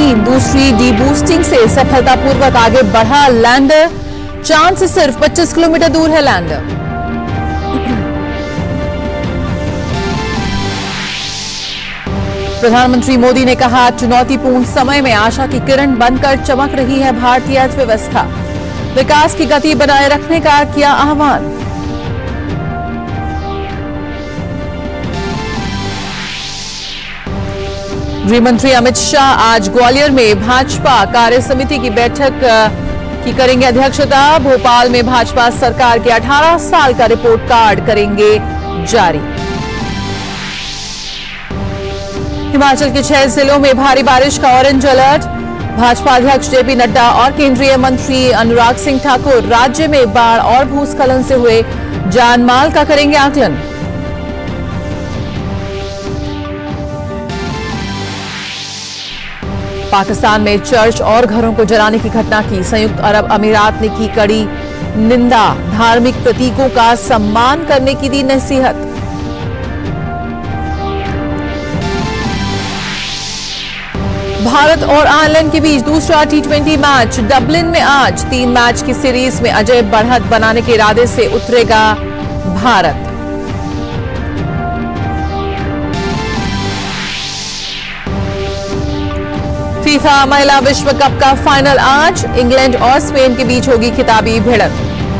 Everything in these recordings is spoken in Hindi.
3 दूसरी डीबूस्टिंग से सफलतापूर्वक आगे बढ़ा लैंडर। चांद से सिर्फ 25 किलोमीटर दूर है लैंडर। प्रधानमंत्री मोदी ने कहा, चुनौतीपूर्ण समय में आशा की किरण बनकर चमक रही है भारतीय अर्थव्यवस्था। विकास की गति बनाए रखने का किया आह्वान। गृहमंत्री अमित शाह आज ग्वालियर में भाजपा कार्य समिति की बैठक की करेंगे अध्यक्षता। भोपाल में भाजपा सरकार के 18 साल का रिपोर्ट कार्ड करेंगे जारी। हिमाचल के 6 जिलों में भारी बारिश का ऑरेंज अलर्ट। भाजपा अध्यक्ष जेपी नड्डा और केंद्रीय मंत्री अनुराग सिंह ठाकुर राज्य में बाढ़ और भूस्खलन से हुए जानमाल का करेंगे आकलन। पाकिस्तान में चर्च और घरों को जलाने की घटना की संयुक्त अरब अमीरात ने की कड़ी निंदा। धार्मिक प्रतीकों का सम्मान करने की दी नसीहत। भारत और आयरलैंड के बीच दूसरा T20 मैच डबलिन में आज। 3 मैच की सीरीज में अजय बढ़त बनाने के इरादे से उतरेगा भारत। फीफा महिला विश्व कप का फाइनल आज। इंग्लैंड और स्पेन के बीच होगी खिताबी भिड़ंत।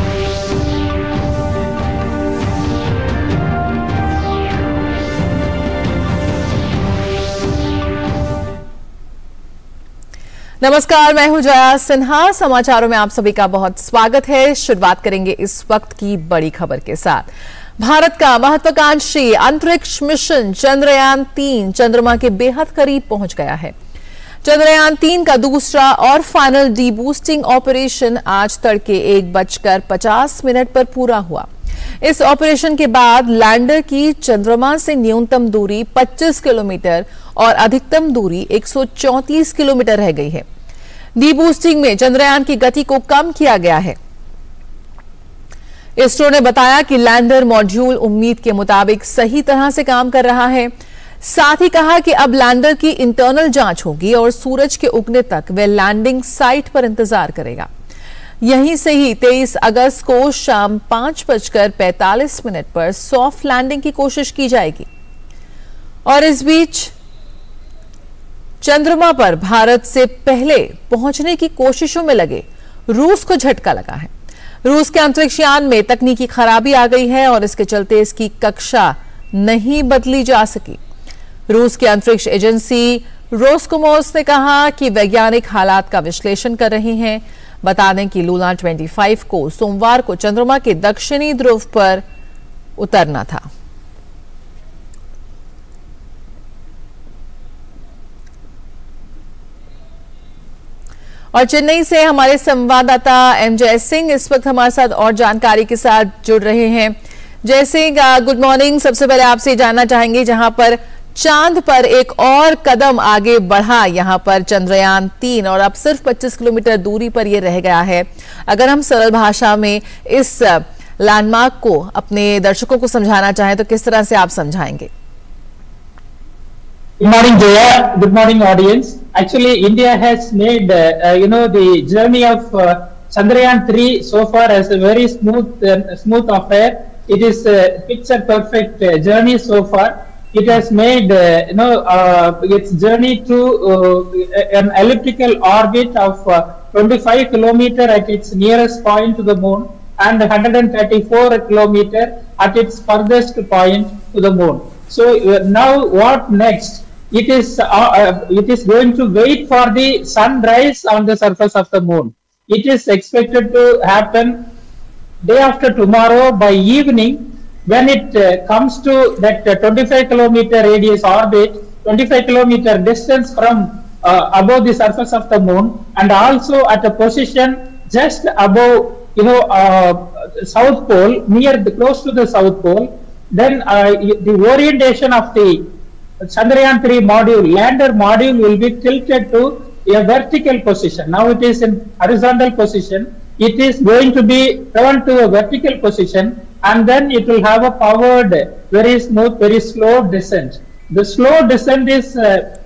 नमस्कार, मैं हूं जया सिन्हा। समाचारों में आप सभी का बहुत स्वागत है। शुरुआत करेंगे इस वक्त की बड़ी खबर के साथ। भारत का महत्वाकांक्षी अंतरिक्ष मिशन चंद्रयान-3 चंद्रमा के बेहद करीब पहुंच गया है। चंद्रयान-3 का दूसरा और फाइनल डीबूस्टिंग ऑपरेशन आज तड़के 1:50 पर पूरा हुआ। इस ऑपरेशन के बाद लैंडर की चंद्रमा से न्यूनतम दूरी 25 किलोमीटर और अधिकतम दूरी 134 किलोमीटर रह गई है। डीबूस्टिंग में चंद्रयान की गति को कम किया गया है। इसरो ने बताया कि लैंडर मॉड्यूल उम्मीद के मुताबिक सही तरह से काम कर रहा है। साथ ही कहा कि अब लैंडर की इंटरनल जांच होगी और सूरज के उगने तक वह लैंडिंग साइट पर इंतजार करेगा। यहीं से ही 23 अगस्त को शाम 5:45 पर सॉफ्ट लैंडिंग की कोशिश की जाएगी। और इस बीच चंद्रमा पर भारत से पहले पहुंचने की कोशिशों में लगे रूस को झटका लगा है। रूस के अंतरिक्ष यान में तकनीकी खराबी आ गई है और इसके चलते इसकी कक्षा नहीं बदली जा सकी। रूस की अंतरिक्ष एजेंसी रोसकोमोस ने कहा कि वैज्ञानिक हालात का विश्लेषण कर रहे हैं। बता दें कि लूना 25 को सोमवार को चंद्रमा के दक्षिणी ध्रुव पर उतरना था। और चेन्नई से हमारे संवाददाता एमजे सिंह इस वक्त हमारे साथ और जानकारी के साथ जुड़ रहे हैं। जय सिंह, गुड मॉर्निंग। सबसे पहले आपसे जानना चाहेंगे, जहां पर चांद पर एक और कदम आगे बढ़ा यहां पर चंद्रयान-3 और अब सिर्फ 25 किलोमीटर दूरी पर यह रह गया है। अगर हम सरल भाषा में इस लैंडमार्क को अपने दर्शकों को समझाना चाहें तो किस तरह से आप समझाएंगे? Good morning, Jaya. Good morning, audience. Actually, India has made, the journey of Chandrayaan-3 so far as a very smooth affair. It is a picture perfect journey so far. It has made, its journey to an elliptical orbit of 25 kilometer at its nearest point to the moon and 134 kilometer at its furthest point to the moon. So now what next? It is going to wait for the sunrise on the surface of the moon. It is expected to happen day after tomorrow by evening, when it comes to that 25 kilometer radius orbit, 25 kilometer distance from above the surface of the moon, and also at a position just above South Pole, close to the South Pole. Then the orientation of the Chandrayaan-3 module, lander module, will be tilted to a vertical position. Now it is in horizontal position. It is going to be turned to a vertical position, and then it will have a powered, very smooth, very slow descent. The slow descent is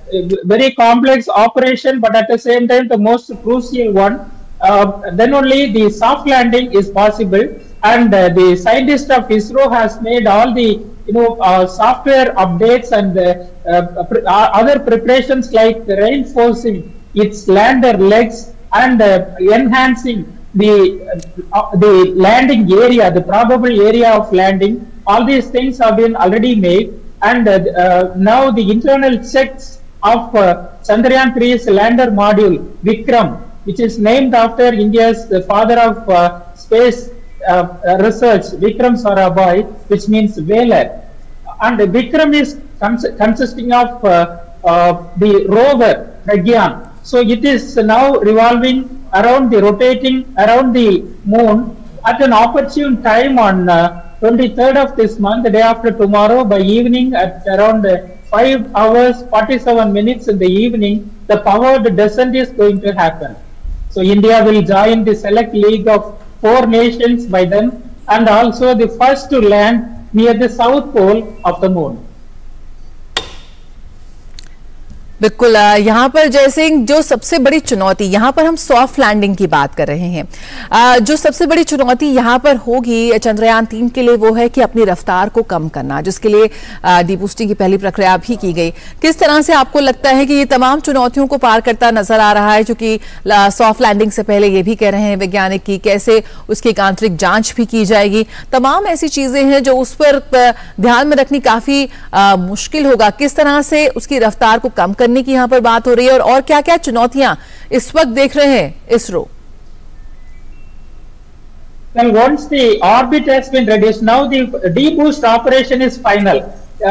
very complex operation, but at the same time the most crucial one. Then only the soft landing is possible, and the scientist of ISRO has made all the software updates and other preparations like reinforcing its lander legs and enhancing the landing area, the probable area of landing. All these things have been already made, and now the internal checks of Chandrayaan 3's lander module Vikram, which is named after India's father of space research, Vikram Sarabhai, which means whaler. And Vikram is consisting of the rover Pragyan. So it is now revolving around rotating around the moon at an opportune time on 23rd of this month, the day after tomorrow, by evening at around 5 hours 47 minutes in the evening, the powered descent is going to happen. So India will join the select league of 4 nations by then, and also the first to land near the south pole of the moon. बिल्कुल, यहाँ पर जैसे जो सबसे बड़ी चुनौती, यहाँ पर हम सॉफ्ट लैंडिंग की बात कर रहे हैं, जो सबसे बड़ी चुनौती यहाँ पर होगी चंद्रयान 3 के लिए वो है कि अपनी रफ्तार को कम करना, जिसके लिए डीबूस्टिंग की पहली प्रक्रिया भी की गई। किस तरह से आपको लगता है कि ये तमाम चुनौतियों को पार करता नजर आ रहा है, क्योंकि सॉफ्ट लैंडिंग से पहले ये भी कह रहे हैं वैज्ञानिक की कैसे उसकी आंतरिक जांच भी की जाएगी, तमाम ऐसी चीजें हैं जो उस पर ध्यान में रखनी काफी मुश्किल होगा। किस तरह से उसकी रफ्तार को कम की यहाँ पर बात हो रही है, और क्या क्या चुनौतियां इस वक्त देख रहे हैं ISRO? Well, once the orbit has been reduced, now the deboost operation is final.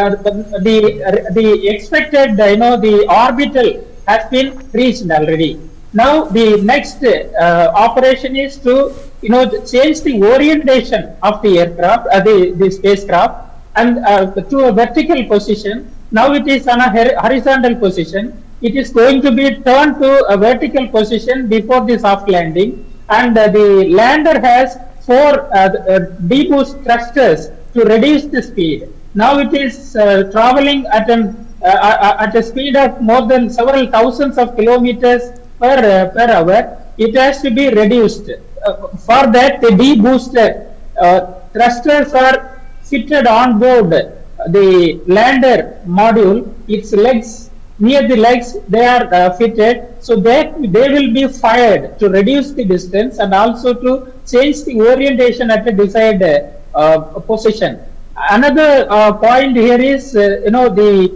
The expected, the orbital has been reached already. Now the next operation is to, change the orientation of the aircraft, the spacecraft, and to a vertical position. Now it is on a horizontal position. It is going to be turned to a vertical position before the soft landing, and the lander has 4 deboost thrusters to reduce the speed. Now it is traveling at a speed of more than several thousands of kilometers per hour. It has to be reduced. For that, the debooster thrusters are fitted on board the lander module. Its legs, near the legs, they are fitted, so that they will be fired to reduce the distance and also to change the orientation at a desired position. Another point here is, the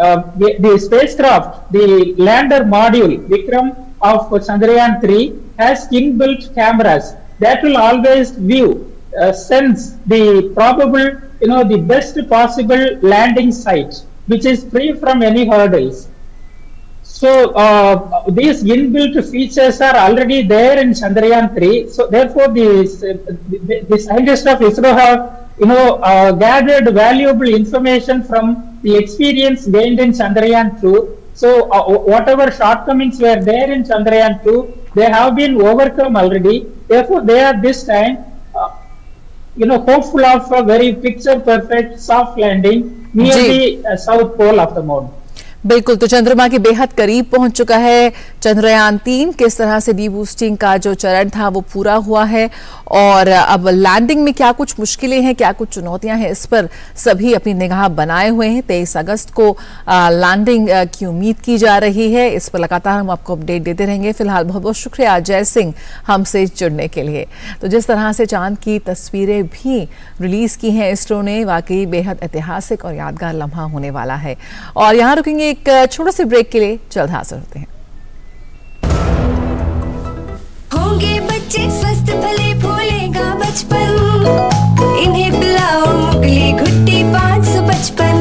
spacecraft, the lander module Vikram of Chandrayaan 3 has inbuilt cameras that will always view, sense the probable, the best possible landing site, which is free from any hurdles. So these inbuilt features are already there in Chandrayaan 3. So therefore, the scientists of ISRO have, gathered valuable information from the experience gained in Chandrayaan 2. So whatever shortcomings were there in Chandrayaan 2, they have been overcome already. Therefore, they are this time, hopeful of a very picture-perfect soft landing near the south pole of the moon. बिल्कुल, तो चंद्रमा के बेहद करीब पहुंच चुका है चंद्रयान 3। किस तरह से डीबूस्टिंग का जो चरण था वो पूरा हुआ है, और अब लैंडिंग में क्या कुछ मुश्किलें हैं, क्या कुछ चुनौतियां हैं, इस पर सभी अपनी निगाह बनाए हुए हैं। 23 अगस्त को लैंडिंग की उम्मीद की जा रही है। इस पर लगातार हम आपको अपडेट देते रहेंगे। फिलहाल बहुत बहुत शुक्रिया जय सिंह हमसे जुड़ने के लिए। तो जिस तरह से चांद की तस्वीरें भी रिलीज की हैं इसरो ने, वाकई बेहद ऐतिहासिक और यादगार लम्हा होने वाला है। और यहाँ रुकेंगे एक छोटे से ब्रेक के लिए, जल्द हाजिर होते हैं। होंगे बच्चे स्वस्थ भले भूलेगा बचपन, इन्हें पिलाओ मुगली घुट्टी 555।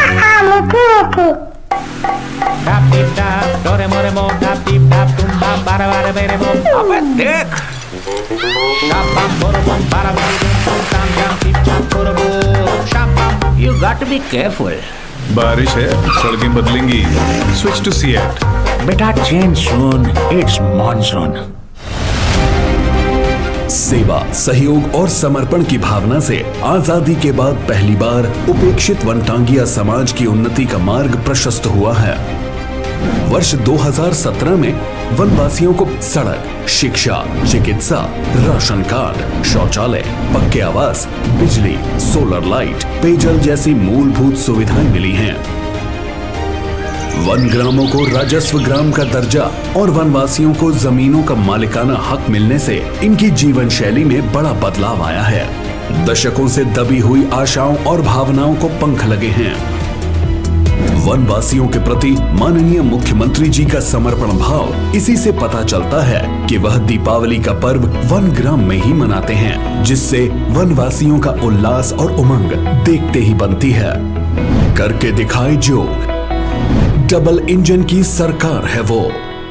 अबे देख, you got to be careful. बारिश है, सड़कें बदलेंगी। Switch to CEAT. बेटा चेंज सून, इट्स मॉनसून। सेवा, सहयोग और समर्पण की भावना से आजादी के बाद पहली बार उपेक्षित वनटांगिया समाज की उन्नति का मार्ग प्रशस्त हुआ है। वर्ष 2017 में वनवासियों को सड़क, शिक्षा, चिकित्सा, राशन कार्ड, शौचालय, पक्के आवास, बिजली, सोलर लाइट, पेयजल जैसी मूलभूत सुविधाएं मिली हैं। वन ग्रामों को राजस्व ग्राम का दर्जा और वनवासियों को जमीनों का मालिकाना हक मिलने से इनकी जीवन शैली में बड़ा बदलाव आया है। दशकों से दबी हुई आशाओं और भावनाओं को पंख लगे हैं। वनवासियों के प्रति माननीय मुख्यमंत्री जी का समर्पण भाव इसी से पता चलता है कि वह दीपावली का पर्व वन ग्राम में ही मनाते हैं, जिससे वनवासियों का उल्लास और उमंग देखते ही बनती है। करके दिखाए जो, डबल इंजन की सरकार है वो।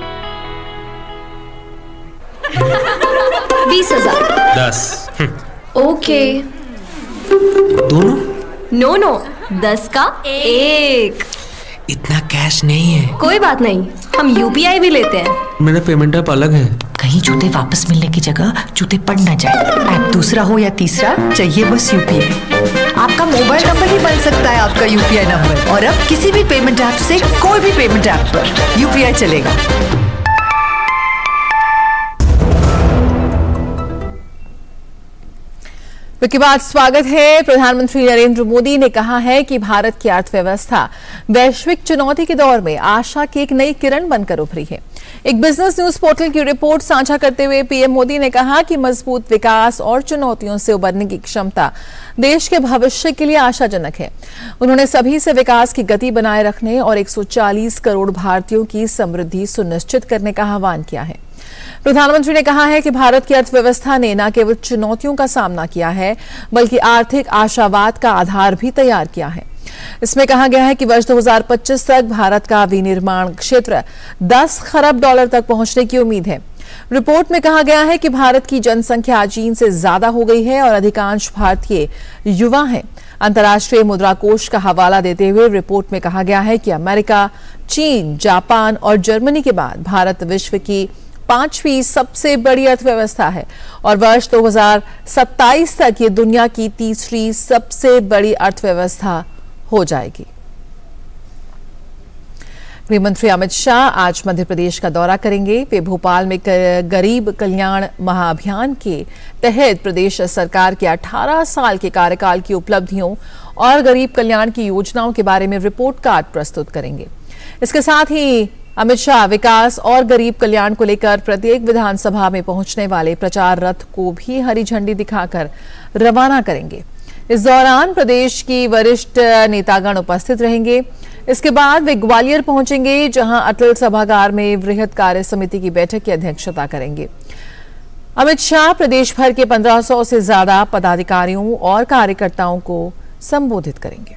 20,000। 10। ओके। दोनों? नो 10 का 1। इतना कैश नहीं है। कोई बात नहीं, हम UPI भी लेते हैं। मेरा पेमेंट ऐप अलग है। कहीं जूते वापस मिलने की जगह जूते पड़ न जाए। ऐप दूसरा हो या तीसरा, चाहिए बस UPI। आपका मोबाइल नंबर ही बन सकता है आपका UPI नंबर। और अब किसी भी पेमेंट ऐप से कोई भी पेमेंट ऐप पर UPI चलेगा। के बाद स्वागत है। प्रधानमंत्री नरेंद्र मोदी ने कहा है कि भारत की अर्थव्यवस्था वैश्विक चुनौती के दौर में आशा की एक नई किरण बनकर उभरी है। एक बिजनेस न्यूज पोर्टल की रिपोर्ट साझा करते हुए पीएम मोदी ने कहा कि मजबूत विकास और चुनौतियों से उबरने की क्षमता देश के भविष्य के लिए आशाजनक है। उन्होंने सभी से विकास की गति बनाए रखने और 140 करोड़ भारतीयों की समृद्धि सुनिश्चित करने का आह्वान किया है। प्रधानमंत्री ने कहा है कि भारत की अर्थव्यवस्था ने न केवल चुनौतियों का सामना किया है, बल्कि आर्थिक आशावाद का आधार भी तैयार किया है। इसमें कहा गया है कि वर्ष 2025 तक भारत का विनिर्माण क्षेत्र 10 खरब डॉलर तक पहुंचने की उम्मीद है। रिपोर्ट में कहा गया है कि भारत की जनसंख्या चीन से ज्यादा हो गई है और अधिकांश भारतीय युवा हैं। अंतर्राष्ट्रीय मुद्रा कोष का हवाला देते हुए रिपोर्ट में कहा गया है कि अमेरिका, चीन, जापान और जर्मनी के बाद भारत विश्व की 5वीं सबसे बड़ी अर्थव्यवस्था है और वर्ष 2027 तक ये दुनिया की 3री सबसे बड़ी अर्थव्यवस्था हो जाएगी। गृह मंत्री अमित शाह आज मध्य प्रदेश का दौरा करेंगे। वे भोपाल में गरीब कल्याण महाअभियान के तहत प्रदेश सरकार के 18 साल के कार्यकाल की उपलब्धियों और गरीब कल्याण की योजनाओं के बारे में रिपोर्ट कार्ड प्रस्तुत करेंगे। इसके साथ ही अमित शाह विकास और गरीब कल्याण को लेकर प्रत्येक विधानसभा में पहुंचने वाले प्रचार रथ को भी हरी झंडी दिखाकर रवाना करेंगे। इस दौरान प्रदेश की वरिष्ठ नेतागण उपस्थित रहेंगे। इसके बाद वे ग्वालियर पहुंचेंगे, जहां अटल सभागार में वृहद कार्य समिति की बैठक की अध्यक्षता करेंगे। अमित शाह प्रदेश भर के 1500 से ज्यादा पदाधिकारियों और कार्यकर्ताओं को संबोधित करेंगे।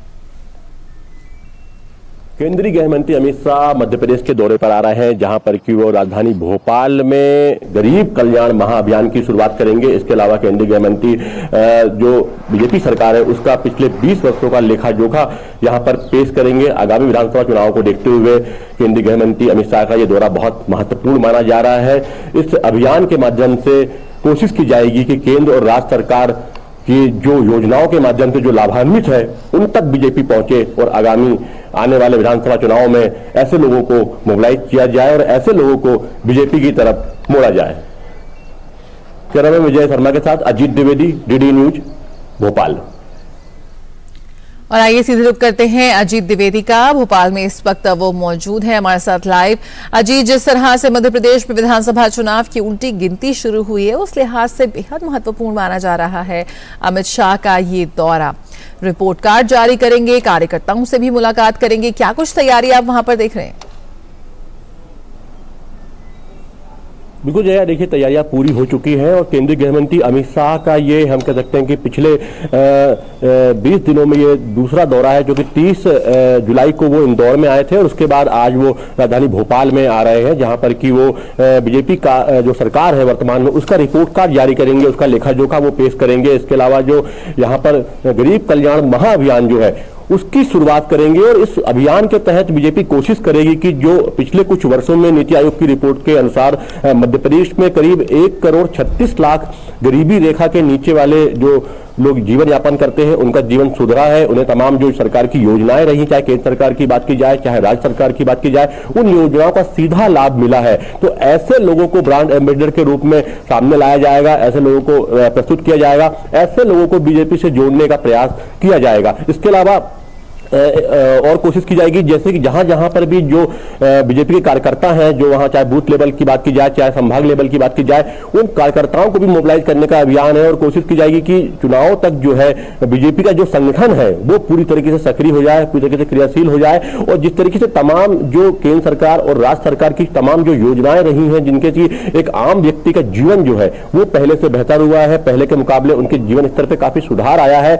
केंद्रीय गृह मंत्री अमित शाह मध्य प्रदेश के दौरे पर आ रहे हैं, जहां पर कि वो राजधानी भोपाल में गरीब कल्याण महाअभियान की शुरुआत करेंगे। इसके अलावा केंद्रीय गृह मंत्री जो बीजेपी सरकार है उसका पिछले 20 वर्षों का लेखा जोखा यहां पर पेश करेंगे। आगामी विधानसभा चुनाव को देखते हुए केंद्रीय गृह मंत्री अमित शाह का ये दौरा बहुत महत्वपूर्ण माना जा रहा है। इस अभियान के माध्यम से कोशिश की जाएगी कि केंद्र और राज्य सरकार की जो योजनाओं के माध्यम से जो लाभान्वित है उन तक बीजेपी पहुंचे और आगामी आने वाले विधानसभा चुनाव में ऐसे लोगों को मोबिलाइज किया जाए और ऐसे लोगों को बीजेपी की तरफ मोड़ा जाए। कैमरामैन विजय शर्मा के साथ अजीत द्विवेदी, डीडी न्यूज, भोपाल। और आइए सीधे रुख करते हैं अजीत द्विवेदी का। भोपाल में इस वक्त वो मौजूद है हमारे साथ लाइव। अजीत, जिस तरह से मध्य प्रदेश में विधानसभा चुनाव की उल्टी गिनती शुरू हुई है, उस लिहाज से बेहद महत्वपूर्ण माना जा रहा है अमित शाह का ये दौरा। रिपोर्ट कार्ड जारी करेंगे, कार्यकर्ताओं से भी मुलाकात करेंगे, क्या कुछ तैयारी आप वहां पर देख रहे हैं? बिल्कुल जया, देखिए तैयारियां पूरी हो चुकी हैं और केंद्रीय गृह मंत्री अमित शाह का ये हम कह सकते हैं कि पिछले 20 दिनों में ये दूसरा दौरा है, जो कि 30 जुलाई को वो इंदौर में आए थे और उसके बाद आज वो राजधानी भोपाल में आ रहे हैं, जहां पर कि वो बीजेपी का जो सरकार है वर्तमान में उसका रिपोर्ट कार्ड जारी करेंगे, उसका लेखा जोखा वो पेश करेंगे। इसके अलावा जो यहाँ पर गरीब कल्याण महाअभियान जो है उसकी शुरुआत करेंगे और इस अभियान के तहत बीजेपी कोशिश करेगी कि जो पिछले कुछ वर्षों में नीति आयोग की रिपोर्ट के अनुसार मध्य प्रदेश में करीब 1 करोड़ 36 लाख गरीबी रेखा के नीचे वाले जो लोग जीवन यापन करते हैं उनका जीवन सुधरा है, उन्हें तमाम जो सरकार की योजनाएं रही, चाहे केंद्र सरकार की बात की जाए चाहे राज्य सरकार की बात की जाए, उन योजनाओं का सीधा लाभ मिला है। तो ऐसे लोगों को ब्रांड एम्बेसडर के रूप में सामने लाया जाएगा, ऐसे लोगों को प्रस्तुत किया जाएगा, ऐसे लोगों को बीजेपी से जोड़ने का प्रयास किया जाएगा। इसके अलावा और कोशिश की जाएगी जैसे कि जहां जहां पर भी जो बीजेपी के कार्यकर्ता हैं, जो वहां चाहे बूथ लेवल की बात की जाए चाहे संभाग लेवल की बात की जाए, उन कार्यकर्ताओं को भी मोबिलाइज करने का अभियान है और कोशिश की जाएगी कि चुनाव तक जो है बीजेपी का जो संगठन है वो पूरी तरीके से सक्रिय हो जाए, पूरी तरीके से क्रियाशील हो जाए और जिस तरीके से तमाम जो केंद्र सरकार और राज्य सरकार की तमाम जो योजनाएं रही हैं जिनके की एक आम व्यक्ति का जीवन जो है वो पहले से बेहतर हुआ है, पहले के मुकाबले उनके जीवन स्तर पर काफी सुधार आया है,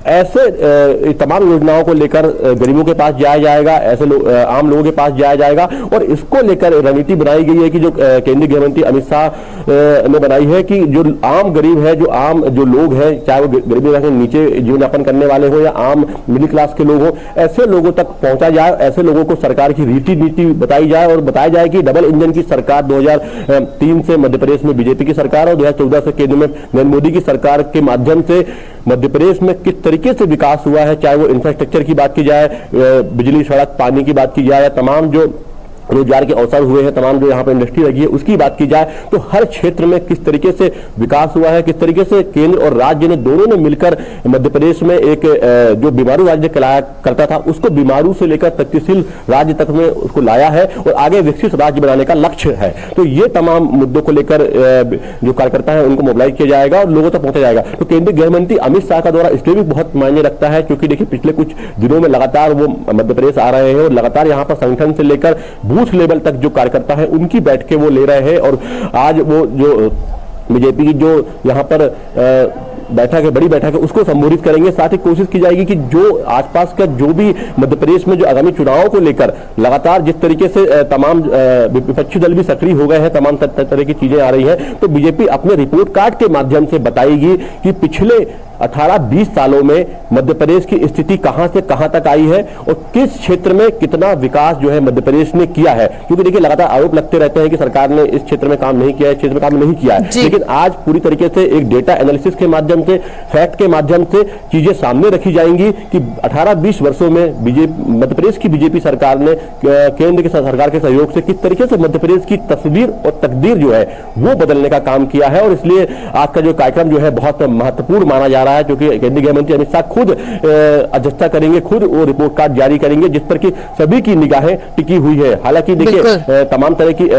ऐसे तमाम योजनाओं को लेकर गरीबों के पास जाया जाएगा, ऐसे आम लोगों के पास जाया जाएगा और इसको लेकर रणनीति बनाई गई है कि जो केंद्रीय गृह मंत्री अमित शाह ने बनाई है कि जो आम गरीब है, जो आम जो लोग हैं, चाहे वो गरीबी रेखा से नीचे जीवन यापन करने वाले हो या आम मिडिल क्लास के लोग हो, ऐसे लोगों तक पहुंचा जाए, ऐसे लोगों को सरकार की रीति नीति बताई जाए और बताया जाए कि डबल इंजन की सरकार 2003 से मध्य प्रदेश में बीजेपी की सरकार और 2014 से केंद्र में नरेंद्र मोदी की सरकार के माध्यम से मध्य प्रदेश में किस तरीके से विकास हुआ है, चाहे वो इंफ्रास्ट्रक्चर की बात की जाए, बिजली सड़क पानी की बात की जाए, तमाम जो रोजगार के अवसर हुए हैं, तमाम जो यहाँ पर इंडस्ट्री लगी है उसकी बात की जाए, तो हर क्षेत्र में किस तरीके से विकास हुआ है, किस तरीके से केंद्र और राज्य ने दोनों ने मिलकर मध्य प्रदेश में एक जो बीमारू राज्य कहलाया करता था उसको बीमारू से लेकर तख्तीशील राज्य तक में उसको लाया है और आगे विकसित राज्य बनाने का लक्ष्य है। तो ये तमाम मुद्दों को लेकर जो कार्यकर्ता है उनको मोबिलाइज किया जाएगा और लोगों तक पहुंचा जाएगा। तो केंद्रीय गृह मंत्री अमित शाह का दौरा इसलिए भी बहुत मायने रखता है क्योंकि देखिए पिछले कुछ दिनों में लगातार वो मध्य प्रदेश आ रहे हैं और लगातार यहाँ पर संगठन से लेकर बूथ लेवल तक जो कार्यकर्ता है उनकी बैठकें वो ले रहे हैं और आज वो जो बीजेपी की जो यहाँ पर बैठक है, बड़ी बैठक है, उसको संबोधित करेंगे। साथ ही कोशिश की जाएगी कि जो आसपास का जो भी मध्य प्रदेश में जो आगामी चुनावों को लेकर लगातार जिस तरीके से तमाम विपक्षी दल भी सक्रिय हो गए हैं, तमाम तरह की चीजें आ रही हैं, तो बीजेपी अपने रिपोर्ट कार्ड के माध्यम से बताएगी कि पिछले 18-20 सालों में मध्य प्रदेश की स्थिति कहां से कहां तक आई है और किस क्षेत्र में कितना विकास जो है मध्य प्रदेश ने किया है। क्योंकि देखिए लगातार आरोप लगते रहते हैं कि सरकार ने इस क्षेत्र में काम नहीं किया है, इस क्षेत्र में काम नहीं किया है, लेकिन आज पूरी तरीके से एक डेटा एनालिसिस के माध्यम से, फैक्ट के माध्यम से चीजें सामने रखी जाएंगी कि 18-20 वर्षों में मध्य प्रदेश की बीजेपी सरकार ने केंद्र की सरकार के सहयोग से किस तरीके से मध्य प्रदेश की तस्वीर और तकदीर जो है वो बदलने का काम किया है। और इसलिए आज का जो कार्यक्रम जो है बहुत महत्वपूर्ण माना जा रहा है क्योंकि केंद्रीय गृह मंत्री अमित शाह खुद अध्यक्षता करेंगे, खुद वो रिपोर्ट कार्ड जारी करेंगे जिस पर कि सभी की निगाहें टिकी हुई है। हालांकि देखिए तमाम तरह की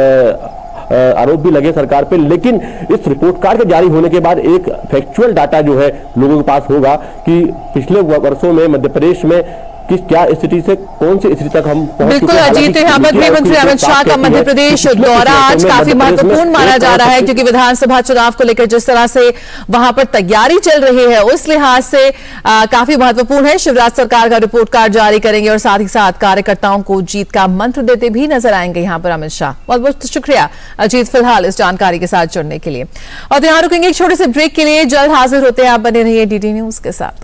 आरोप भी लगे सरकार पे, लेकिन इस रिपोर्ट कार्ड के जारी होने के बाद एक फैक्चुअल डाटा जो है लोगों के पास होगा कि पिछले वर्षों में मध्य प्रदेश में किस क्या स्थिति से कौन सी स्थिति तक हम बिल्कुल अजीत, यहाँ पर गृह मंत्री अमित शाह का मध्य प्रदेश दौरा आज काफी महत्वपूर्ण माना जा रहा है क्योंकि विधानसभा चुनाव को लेकर जिस तरह से वहां पर तैयारी चल रही है उस लिहाज से काफी महत्वपूर्ण है। शिवराज सरकार का रिपोर्ट कार्ड जारी करेंगे और साथ ही साथ कार्यकर्ताओं को जीत का मंत्र देते भी नजर आएंगे यहाँ पर अमित शाह। बहुत बहुत शुक्रिया अजीत फिलहाल इस जानकारी के साथ जुड़ने के लिए। और यहाँ रुकेंगे एक छोटे से ब्रेक के लिए, जल्द हाजिर होते हैं, आप बने रहिए डीडी न्यूज के साथ।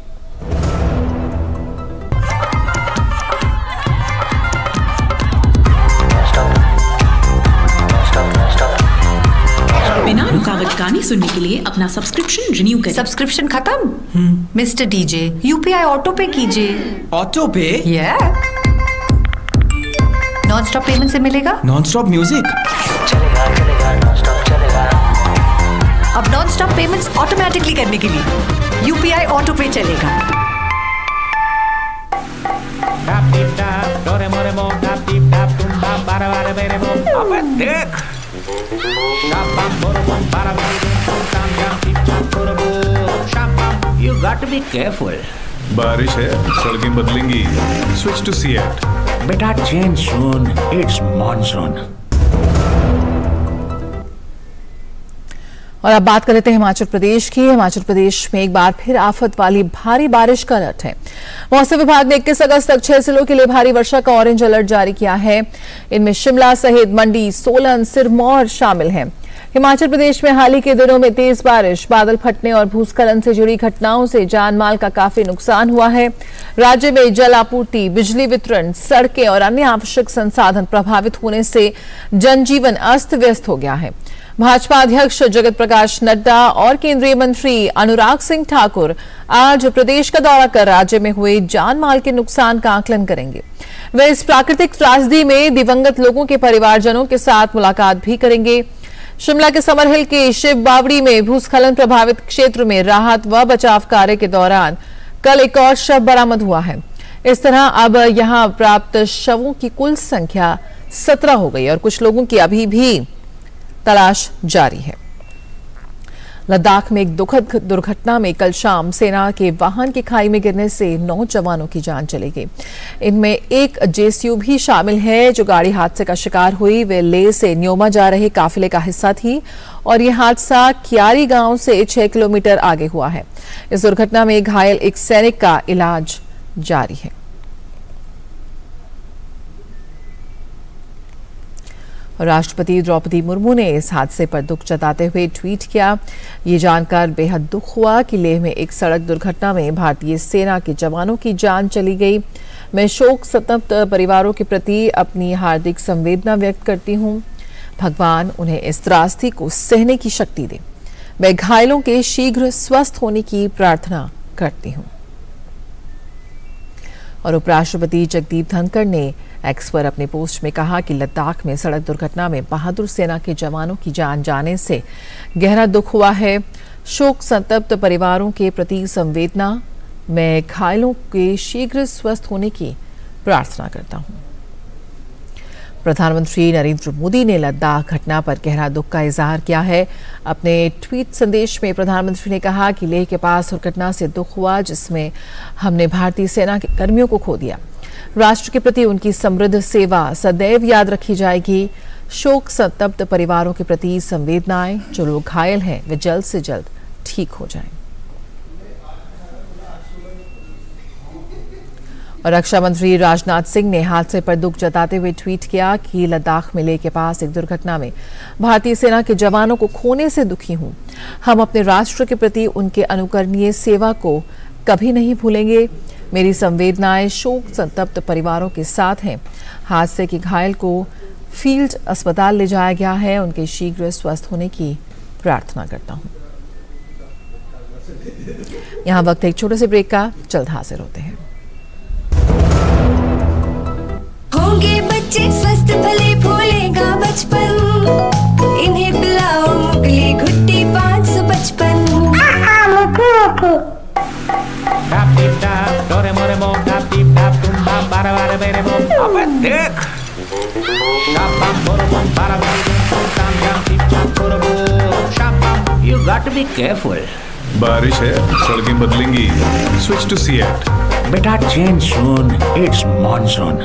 बिना रुकावट गाने सुनने के लिए अपना सब्सक्रिप्शन रिन्यू करें। सब्सक्रिप्शन खत्म? Mister DJ UPI auto pay कीजिए। Auto pay? Non stop payment से मिलेगा नॉन स्टॉप म्यूजिक। अब नॉन स्टॉप पेमेंट्स ऑटोमेटिकली करने के लिए यूपीआई ऑटो पे चलेगा। अबे देख You got to be careful. बारिश है, सड़कें बदलेंगी। Switch to Seat. बेटा change soon. It's monsoon. और अब बात कर लेते हैं हिमाचल प्रदेश की। हिमाचल प्रदेश में एक बार फिर आफत वाली भारी बारिश का अलर्ट है। मौसम विभाग ने 21 अगस्त तक 6 जिलों के लिए भारी वर्षा का ऑरेंज अलर्ट जारी किया है। इनमें शिमला सहित मंडी, सोलन, सिरमौर शामिल हैं। हिमाचल प्रदेश में हाल ही के दिनों में तेज बारिश, बादल फटने और भूस्खलन से जुड़ी घटनाओं से जान माल का काफी नुकसान हुआ है। राज्य में जल आपूर्ति, बिजली वितरण, सड़कें और अन्य आवश्यक संसाधन प्रभावित होने से जनजीवन अस्त व्यस्त हो गया है। भाजपा अध्यक्ष जगत प्रकाश नड्डा और केंद्रीय मंत्री अनुराग सिंह ठाकुर आज प्रदेश का दौरा कर राज्य में हुए जान माल के नुकसान का आकलन करेंगे। वे इस प्राकृतिक त्रासदी में दिवंगत लोगों के परिवारजनों के साथ मुलाकात भी करेंगे। शिमला के समरहिल के शिव बावड़ी में भूस्खलन प्रभावित क्षेत्र में राहत व बचाव कार्य के दौरान कल एक और शव बरामद हुआ है। इस तरह अब यहां प्राप्त शवों की कुल संख्या 17 हो गई और कुछ लोगों की अभी भी तलाश जारी है। लद्दाख में एक दुखद दुर्घटना में कल शाम सेना के वाहन की खाई में गिरने से 9 जवानों की जान चली गई। इनमें एक जेसीयू भी शामिल है जो गाड़ी हादसे का शिकार हुई। वे लेह से न्योमा जा रहे काफिले का हिस्सा थी और यह हादसा क्यारी गांव से 6 किलोमीटर आगे हुआ है। इस दुर्घटना में घायल एक सैनिक का इलाज जारी है। राष्ट्रपति द्रौपदी मुर्मू ने इस हादसे पर दुख जताते हुए ट्वीट किया। ये जानकर बेहद दुख हुआ कि लेह में एक सड़क दुर्घटना में भारतीय सेना के जवानों की जान चली गई। मैं शोक संतप्त परिवारों के प्रति अपनी हार्दिक संवेदना व्यक्त करती हूँ। भगवान उन्हें इस त्रासदी को सहने की शक्ति दे। मैं घायलों के शीघ्र स्वस्थ होने की प्रार्थना करती हूँ। और उपराष्ट्रपति जगदीप धनखड़ ने एक्स पर अपने पोस्ट में कहा कि लद्दाख में सड़क दुर्घटना में बहादुर सेना के जवानों की जान जाने से गहरा दुख हुआ है। शोक संतप्त परिवारों के प्रति संवेदना। मैं घायलों के शीघ्र स्वस्थ होने की प्रार्थना करता हूं। प्रधानमंत्री नरेंद्र मोदी ने लद्दाख घटना पर गहरा दुख का इजहार किया है। अपने ट्वीट संदेश में प्रधानमंत्री ने कहा कि लेह के पास दुर्घटना से दुख हुआ जिसमें हमने भारतीय सेना के कर्मियों को खो दिया। राष्ट्र के प्रति उनकी समृद्ध सेवा सदैव याद रखी जाएगी। शोक संतप्त परिवारों के प्रति संवेदनाएं। जो लोग घायल हैं वे जल्द से जल्द ठीक हो जाएं। और रक्षा मंत्री राजनाथ सिंह ने हादसे पर दुख जताते हुए ट्वीट किया कि लद्दाख में लेह के पास एक दुर्घटना में भारतीय सेना के जवानों को खोने से दुखी हूं। हम अपने राष्ट्र के प्रति उनके अनुकरणीय सेवा को कभी नहीं भूलेंगे। मेरी संवेदनाएं शोक संतप्त परिवारों के साथ हैं। हादसे के घायल को फील्ड अस्पताल ले जाया गया है। उनके शीघ्र स्वस्थ होने की प्रार्थना करता हूं। यहां वक्त एक छोटे से ब्रेक का, जल्द हाजिर होते हैं। होंगे बच्चे स्वस्थ भले भूलेगा बचपन। इन्हें पिलाओ मुगली घुट्टी 555। अबे देख You got to be careful. बारिश है, सड़कें बदलेंगी। Switch to Seat. बेटा change soon. It's monsoon.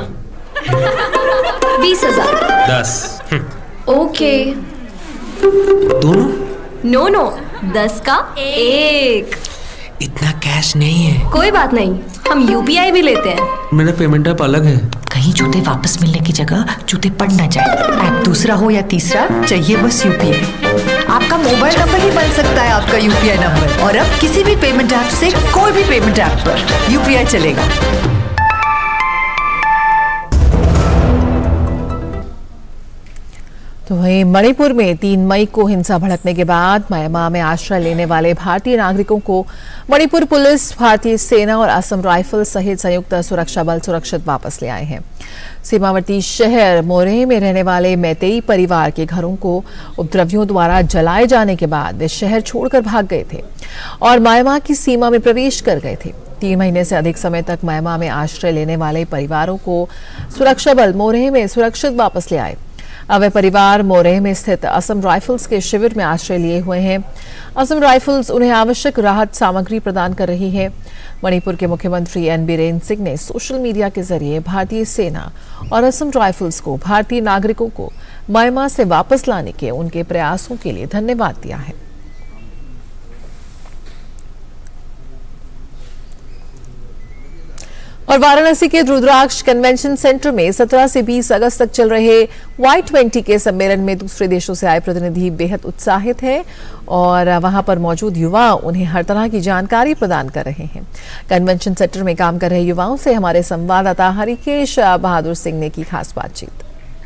20,000। 10। Okay. दोनों? नो 10 का 1। इतना कैश नहीं है। कोई बात नहीं, हम यूपीआई भी लेते हैं। मेरा पेमेंट ऐप अलग है। कहीं जूते वापस मिलने की जगह जूते पड़ ना जाए। ऐप दूसरा हो या तीसरा, चाहिए बस यूपीआई। आपका मोबाइल नंबर ही बन सकता है आपका यूपीआई नंबर। और अब किसी भी पेमेंट ऐप से कोई भी पेमेंट ऐप पर यूपीआई चलेगा। तो वहीं मणिपुर में 3 मई को हिंसा भड़कने के बाद म्यांमार में आश्रय लेने वाले भारतीय नागरिकों को मणिपुर पुलिस, भारतीय सेना और असम राइफल सहित संयुक्त सुरक्षा बल सुरक्षित वापस ले आए हैं। सीमावर्ती शहर मोरेह में रहने वाले मैतेई परिवार के घरों को उपद्रवियों द्वारा जलाए जाने के बाद वे शहर छोड़कर भाग गए थे और म्यांमार की सीमा में प्रवेश कर गए थे। 3 महीने से अधिक समय तक म्यांमार में आश्रय लेने वाले परिवारों को सुरक्षा बल मोरेह में सुरक्षित वापस ले आए। अब वे परिवार मोरेह में स्थित असम राइफल्स के शिविर में आश्रय लिए हुए हैं। असम राइफल्स उन्हें आवश्यक राहत सामग्री प्रदान कर रही है। मणिपुर के मुख्यमंत्री एन बीरेन सिंह ने सोशल मीडिया के जरिए भारतीय सेना और असम राइफल्स को भारतीय नागरिकों को म्यांमार से वापस लाने के उनके प्रयासों के लिए धन्यवाद दिया है। और वाराणसी के रुद्राक्ष कन्वेंशन सेंटर में 17 से 20 अगस्त तक चल रहे Y20 के सम्मेलन में दूसरे देशों से आए प्रतिनिधि बेहद उत्साहित हैं और वहां पर मौजूद युवा उन्हें हर तरह की जानकारी प्रदान कर रहे हैं। कन्वेंशन सेंटर में काम कर रहे युवाओं से हमारे संवाददाता हरिकेश बहादुर सिंह ने की खास बातचीत।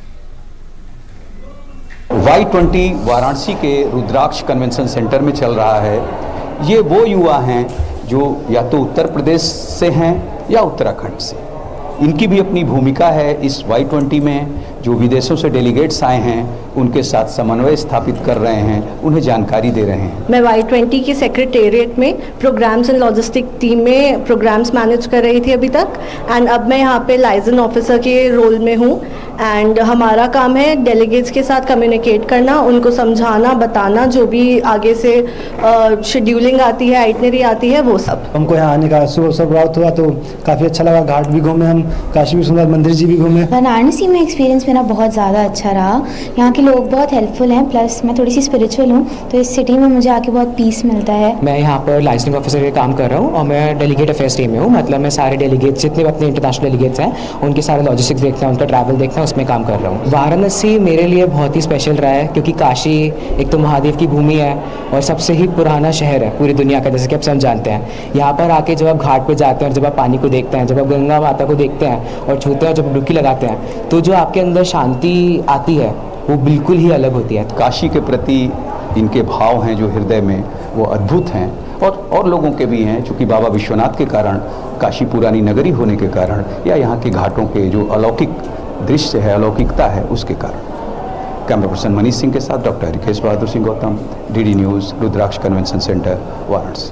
Y20 वाराणसी के रुद्राक्ष कन्वेंशन सेंटर में चल रहा है। ये वो युवा हैं जो या तो उत्तर प्रदेश से हैं या उत्तराखंड से। इनकी भी अपनी भूमिका है इस Y20 में। जो विदेशों से डेलीगेट्स आए हैं उनके साथ समन्वय स्थापित कर रहे हैं, उन्हें जानकारी दे रहे हैं। मैं Y20 की सेक्रेटेरिएट में प्रोग्राम्स एंड लॉजिस्टिक टीम में प्रोग्राम्स मैनेज कर रही थी अभी तक, एंड अब मैं यहाँ पे लाइजन ऑफिसर के रोल में हूँ। एंड हमारा काम है डेलीगेट्स के साथ कम्युनिकेट करना, उनको समझाना, बताना, जो भी आगे से शेड्यूलिंग आती है, आइटनरी आती है, वो सब। हमको यहाँ आने का शुभ प्राप्त हुआ तो काफ़ी अच्छा लगा। घाट भी घूमे, हम काशी विश्वनाथ मंदिर जी भी घूमे। वाराणसी में एक्सपीरियंस मेरा बहुत ज़्यादा अच्छा रहा। यहाँ के लोग बहुत हेल्पफुल हैं, प्लस मैं थोड़ी सी स्पिरिचुअल हूँ तो इस सिटी में मुझे आके बहुत पीस मिलता है। मैं यहाँ पर लाइसेंसिंग ऑफिसर के काम कर रहा हूँ और मैं डेलीगेट अफेयर्स टीम में हूँ। मतलब मैं सारे डेलीगेट्स जितने अपने इंटरनेशनल डेलीगेट्स हैं उनके सारे लॉजिस्टिक्स देखना है, उनका ट्रैवल देखना है, उसमें काम कर रहा हूँ। वाराणसी मेरे लिए बहुत ही स्पेशल रहा है क्योंकि काशी एक तो महादेव की भूमि है और सबसे ही पुराना शहर है पूरी दुनिया का, जैसे कि आप सब जानते हैं। यहाँ पर आके जब आप घाट पर जाते हैं और जब आप पानी को देखते हैं, जब आप गंगा माता को देखते हैं और छूते हैं, जब डुबकी लगाते हैं, तो जो आपके अंदर शांति आती है वो बिल्कुल ही अलग होती है। काशी के प्रति इनके भाव हैं जो हृदय में, वो अद्भुत हैं और लोगों के भी हैं, चूँकि बाबा विश्वनाथ के कारण, काशी पुरानी नगरी होने के कारण, या यहाँ के घाटों के जो अलौकिक दृश्य है, अलौकिकता है, उसके कारण। कैमरा पर्सन मनीष सिंह के साथ doctor Harikesh Bahadur Singh Gautam, DD news, Rudraksh convention centre, Varanasi.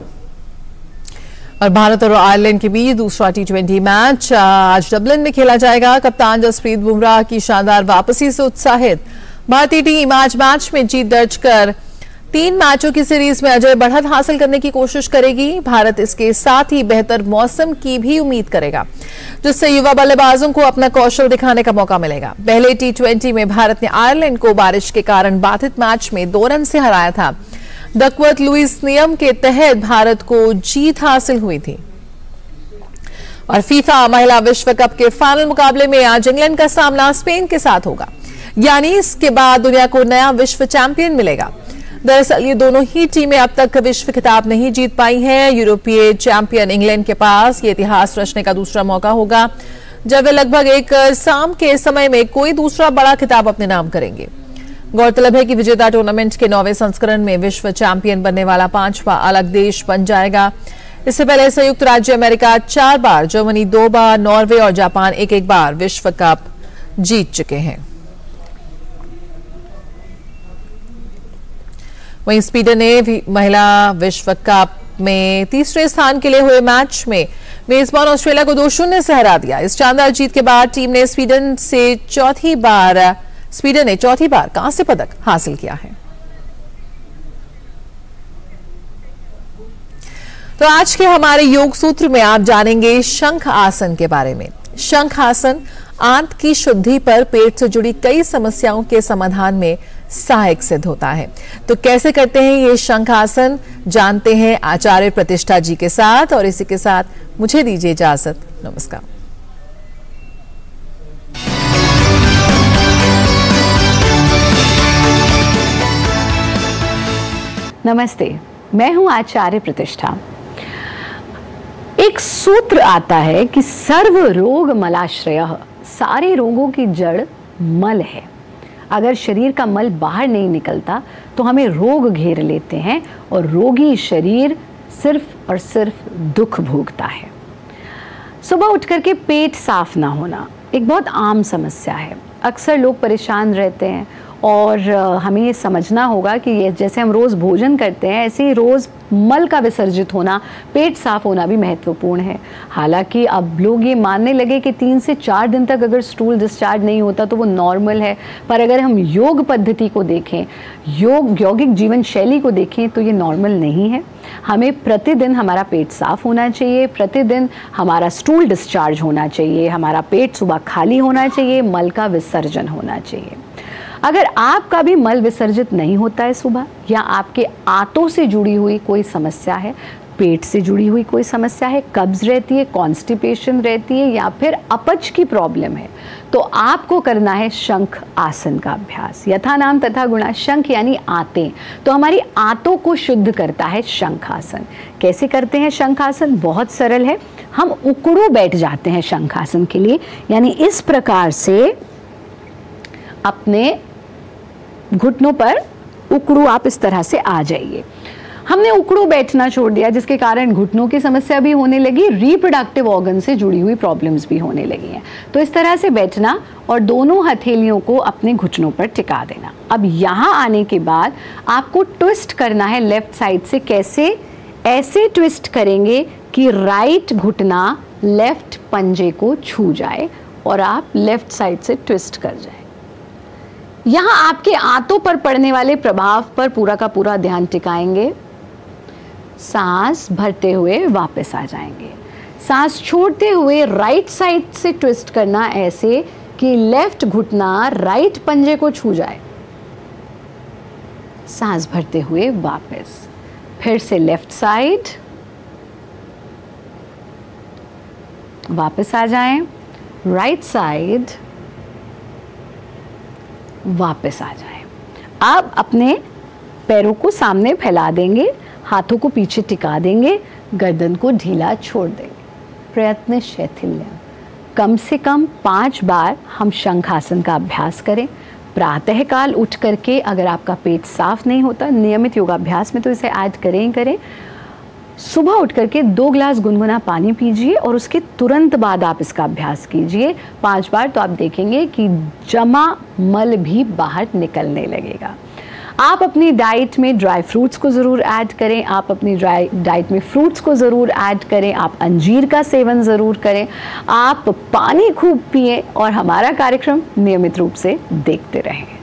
और भारत और आयरलैंड के बीच दूसरा T20 मैच आज डबलिन में खेला जाएगा। कप्तान जसप्रीत बुमराह की शानदार वापसी से उत्साहित भारतीय टीम आज मैच में जीत दर्ज कर 3 मैचों की सीरीज में अजय बढ़त हासिल करने की कोशिश करेगी। भारत इसके साथ ही बेहतर मौसम की भी उम्मीद करेगा, जिससे युवा बल्लेबाजों को अपना कौशल दिखाने का मौका मिलेगा। पहले T20 में भारत ने आयरलैंड को बारिश के कारण बाधित मैच में 2 रन से हराया था। डकवर्थ लुइस नियम के तहत भारत को जीत हासिल हुई थी। और फीफा महिला विश्व कप के फाइनल मुकाबले में आज इंग्लैंड का सामना स्पेन के साथ होगा, यानी इसके बाद दुनिया को नया विश्व चैंपियन मिलेगा। दरअसल ये दोनों ही टीमें अब तक विश्व खिताब नहीं जीत पाई हैं। यूरोपीय चैंपियन इंग्लैंड के पास ये इतिहास रचने का दूसरा मौका होगा, जब वे लगभग एक शाम के समय में कोई दूसरा बड़ा खिताब अपने नाम करेंगे। गौरतलब है कि विजेता टूर्नामेंट के 9वें संस्करण में विश्व चैंपियन बनने वाला 5वां अलग देश बन जाएगा। इससे पहले संयुक्त राज्य अमेरिका 4 बार, जर्मनी 2 बार, नॉर्वे और जापान 1-1 बार विश्व कप जीत चुके हैं। वहीं स्वीडन ने महिला विश्व कप में तीसरे स्थान के लिए हुए मैच में मेजबान ऑस्ट्रेलिया को 2-0 से हरा दिया। इस शानदार जीत के बाद टीम ने स्वीडन ने चौथी बार कांस्य पदक हासिल किया है। तो आज के हमारे योग सूत्र में आप जानेंगे शंख आसन के बारे में। शंख आसन आंत की शुद्धि पर पेट से जुड़ी कई समस्याओं के समाधान में सहायक सिद्ध होता है। तो कैसे करते हैं ये शंख आसन, जानते हैं आचार्य प्रतिष्ठा जी के साथ। और इसी के साथ मुझे दीजिए इजाजत। नमस्कार। नमस्ते, मैं हूं आचार्य प्रतिष्ठा। एक सूत्र आता है कि सर्व रोग मलाश्रयः, सारे रोगों की जड़ मल है। अगर शरीर का मल बाहर नहीं निकलता तो हमें रोग घेर लेते हैं और रोगी शरीर सिर्फ और सिर्फ दुख भोगता है। सुबह उठ करके पेट साफ ना होना एक बहुत आम समस्या है। अक्सर लोग परेशान रहते हैं और हमें ये समझना होगा कि ये जैसे हम रोज़ भोजन करते हैं ऐसे ही रोज़ मल का विसर्जित होना, पेट साफ होना भी महत्वपूर्ण है। हालांकि अब लोग ये मानने लगे कि 3 से 4 दिन तक अगर स्टूल डिस्चार्ज नहीं होता तो वो नॉर्मल है, पर अगर हम योग पद्धति को देखें, यौगिक जीवन शैली को देखें तो ये नॉर्मल नहीं है। हमें प्रतिदिन हमारा पेट साफ होना चाहिए, प्रतिदिन हमारा स्टूल डिस्चार्ज होना चाहिए, हमारा पेट सुबह खाली होना चाहिए, मल का विसर्जन होना चाहिए। अगर आपका भी मल विसर्जित नहीं होता है सुबह, या आपके आंतों से जुड़ी हुई कोई समस्या है, पेट से जुड़ी हुई कोई समस्या है, कब्ज रहती है, कॉन्स्टिपेशन रहती है या फिर अपच की प्रॉब्लम है, तो आपको करना है शंख आसन का अभ्यास। यथा नाम तथा गुणा, शंख यानी आंतें, तो हमारी आंतों को शुद्ध करता है शंख आसन। कैसे करते हैं शंख आसन? बहुत सरल है। हम उकड़ू बैठ जाते हैं शंख आसन के लिए, यानी इस प्रकार से अपने घुटनों पर उकड़ू आप इस तरह से आ जाइए। हमने उकड़ू बैठना छोड़ दिया, जिसके कारण घुटनों की समस्या भी होने लगी, रिप्रोडक्टिव ऑर्गन से जुड़ी हुई प्रॉब्लम्स भी होने लगी हैं। तो इस तरह से बैठना और दोनों हथेलियों को अपने घुटनों पर टिका देना। अब यहाँ आने के बाद आपको ट्विस्ट करना है लेफ्ट साइड से। कैसे? ऐसे ट्विस्ट करेंगे कि राइट घुटना लेफ्ट पंजे को छू जाए और आप लेफ्ट साइड से ट्विस्ट कर जाए। यहाँ आपके आंतों पर पड़ने वाले प्रभाव पर पूरा का पूरा ध्यान टिकाएंगे। सांस भरते हुए वापस आ जाएंगे। सांस छोड़ते हुए राइट साइड से ट्विस्ट करना ऐसे कि लेफ्ट घुटना राइट पंजे को छू जाए। सांस भरते हुए वापस, फिर से लेफ्ट साइड, वापस आ जाएं, राइट साइड, वापस आ जाएं। अब अपने पैरों को सामने फैला देंगे, हाथों को पीछे टिका देंगे, गर्दन को ढीला छोड़ देंगे। प्रयत्न शैथिल्य। कम से कम 5 बार हम शंखासन का अभ्यास करें। प्रातःकाल उठ करके, अगर आपका पेट साफ नहीं होता नियमित योगाभ्यास में, तो इसे ऐड करें ही करें। सुबह उठ करके 2 गिलास गुनगुना पानी पीजिए और उसके तुरंत बाद आप इसका अभ्यास कीजिए 5 बार, तो आप देखेंगे कि जमा मल भी बाहर निकलने लगेगा। आप अपनी डाइट में ड्राई फ्रूट्स को ज़रूर ऐड करें, आप अपनी डाइट में फ्रूट्स को ज़रूर ऐड करें, आप अंजीर का सेवन ज़रूर करें, आप पानी खूब पिएं और हमारा कार्यक्रम नियमित रूप से देखते रहें।